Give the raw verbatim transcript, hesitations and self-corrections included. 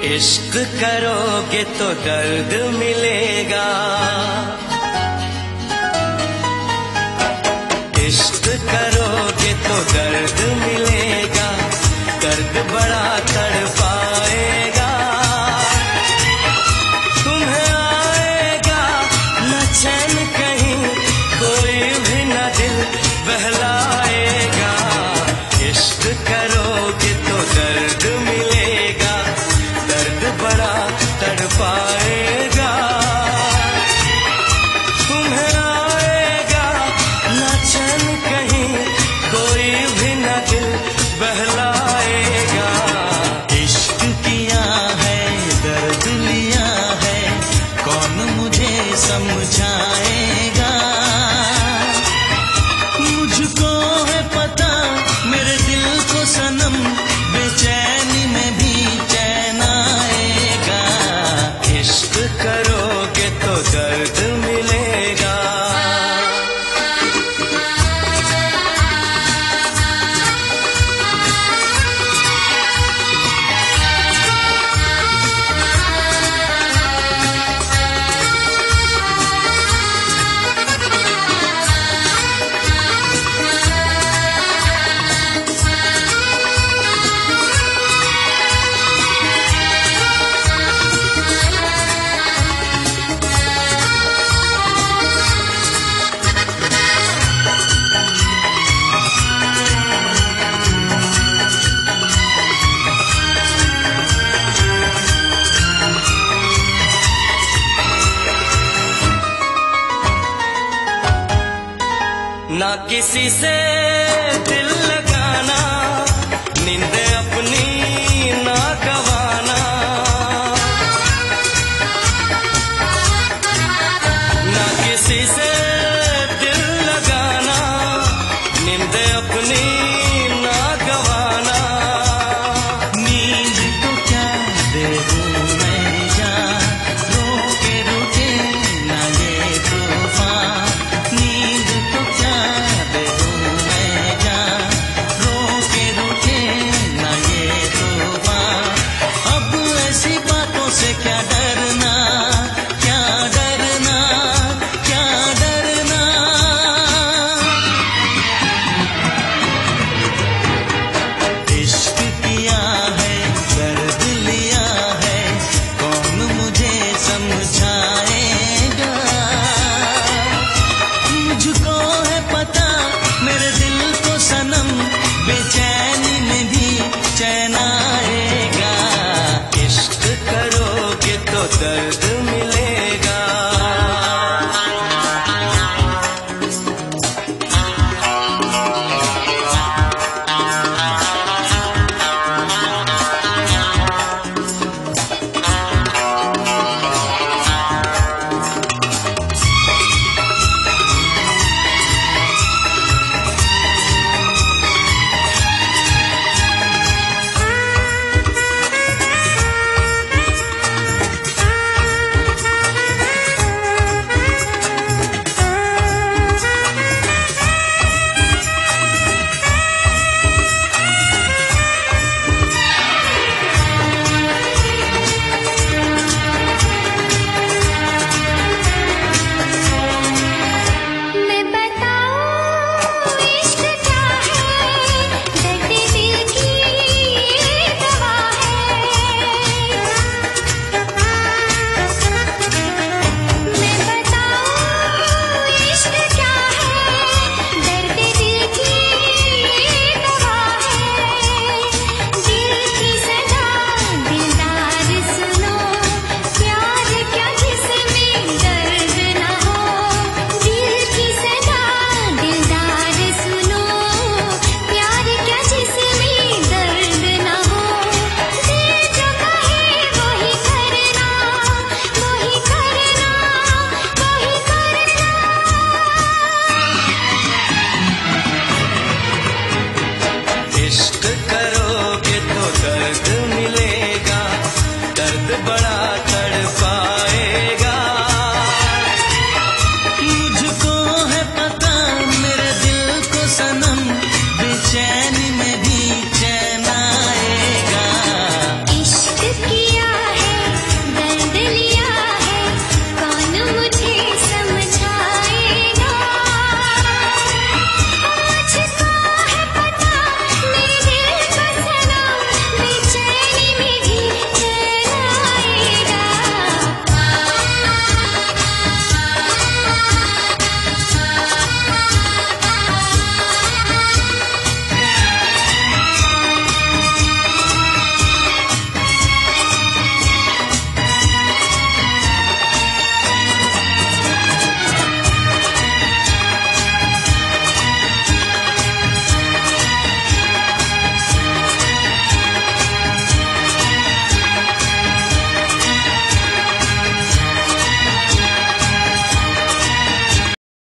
इश्क करोगे तो दर्द मिलेगा, इश्क करोगे तो दर्द मिलेगा, दर्द बड़ा तड़पाएगा। तुम्हें आएगा न चैन कहीं, कोई भी न दिल बहलाएगा। इश्क करोगे तो दर्द मिलेगा, दर्द बड़ा तड़पाएगा। तुम्हें आएगा न चैन कहीं, कोई भी न दिल बहलाएगा। इश्क किया है दर्द लिया है, कौन मुझे समझाएगा। मुझको है पता मेरे दिल को सनम, बेचैनी में भी चैन आएगा। इश्क करोगे तो दर्द मिलेगा। ना किसी से